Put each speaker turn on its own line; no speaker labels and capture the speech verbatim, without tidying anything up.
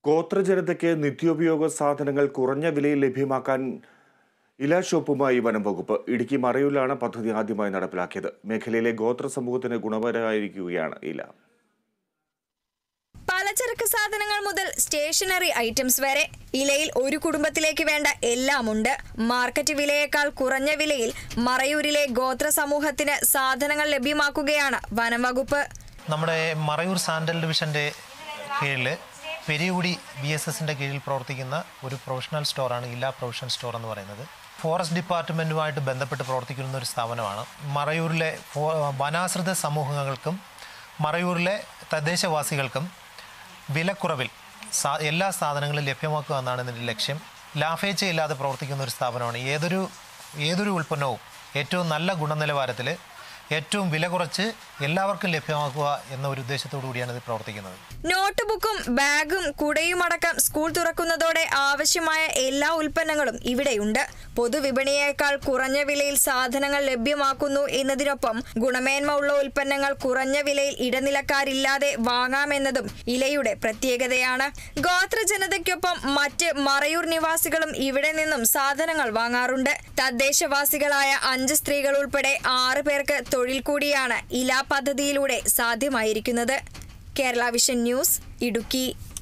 ഗോത്രജനതയ്ക്ക് നിത്യോപയോഗ സാധനങ്ങൾ കുറഞ്ഞ വിലയിൽ ലഭ്യമാക്കാൻ ഇല ഷോപ്പുമായി വനം വകുപ്പ് ഇടുക്കി മറയൂരിലാണ് പദ്ധതി ആദ്യമായി നടപ്പിലാക്കിയത്. മേഖലയിലെ ഗോത്ര സമൂഹത്തിന് ഗുണകരമായിരിക്കുകയാണ് ഇല.
പലചരക്ക് സാധനങ്ങൾ മുതൽ സ്റ്റേഷനറി ഐറ്റംസ് വരെ ഇലയിൽ ഒരു കുടുംബത്തിലേക്ക് വേണ്ട എല്ലാം ഉണ്ട്. മാർക്കറ്റ് വിലയേക്കാൾ കുറഞ്ഞ വിലയിൽ മറയൂരിലെ ഗോത്ര സമൂഹത്തിന് സാധനങ്ങൾ ലഭ്യമാക്കുകയാണ് വനം വകുപ്പ്.
നമ്മുടെ മറയൂർ സാൻഡൽ ഡിവിഷന്റെ കീഴിൽ പെരിയുടി ബി എസ് എസിന്റെ കീഴിൽ പ്രവർത്തിക്കുന്ന ഒരു പ്രൊഫഷണൽ സ്റ്റോറാണ് ഇല പ്രൊഫഷണൽ സ്റ്റോർ എന്ന് പറയുന്നത്. ഫോറസ്റ്റ് ഡിപ്പാർട്ട്മെന്റുമായിട്ട് ബന്ധപ്പെട്ട് പ്രവർത്തിക്കുന്ന ഒരു സ്ഥാപനമാണ്. മറയൂരിലെ വനാശ്രിത സമൂഹങ്ങൾക്കും മറയൂരിലെ തദ്ദേശവാസികൾക്കും വിലക്കുറവിൽ എല്ലാ സാധനങ്ങളും ലഭ്യമാക്കുക എന്നാണ് ഇതിൻ്റെ ലക്ഷ്യം. ലാഭേച്ഛയില്ലാതെ പ്രവർത്തിക്കുന്ന ഒരു സ്ഥാപനമാണ്. ഏതൊരു ഏതൊരു ഉൽപ്പന്നവും ഏറ്റവും നല്ല ഗുണനിലവാരത്തിൽ ഏറ്റവും വില കുറച്ച് എല്ലാവർക്കും ലഭ്യമാക്കുക എന്ന ഒരു ഉദ്ദേശത്തോടു കൂടിയാണ് ഇത് പ്രവർത്തിക്കുന്നത്.
നോട്ട് ബുക്കും ബാഗും കുടയുമടക്കം സ്കൂൾ തുറക്കുന്നതോടെ ആവശ്യമായ എല്ലാ ഉൽപ്പന്നങ്ങളും ഇവിടെയുണ്ട്. പൊതുവിപണിയേക്കാൾ കുറഞ്ഞ വിലയിൽ സാധനങ്ങൾ ലഭ്യമാക്കുന്നു എന്നതിനൊപ്പം ഗുണമേന്മ ഉള്ള ഉൽപ്പന്നങ്ങൾ കുറഞ്ഞ വിലയിൽ ഇടനിലക്കാരില്ലാതെ വാങ്ങാമെന്നതും ഇലയുടെ പ്രത്യേകതയാണ്. ഗോത്ര ജനതയ്ക്കൊപ്പം മറ്റ് മറയൂർ നിവാസികളും ഇവിടെ നിന്നും സാധനങ്ങൾ വാങ്ങാറുണ്ട്. തദ്ദേശവാസികളായ അഞ്ച് സ്ത്രീകൾ ഉൾപ്പെടെ ആറ് പേർക്ക് തൊഴിൽ കൂടിയാണ് ഇല പദ്ധതിയിലൂടെ സാധ്യമായിരിക്കുന്നത്. Kerala Vision News, Idukki.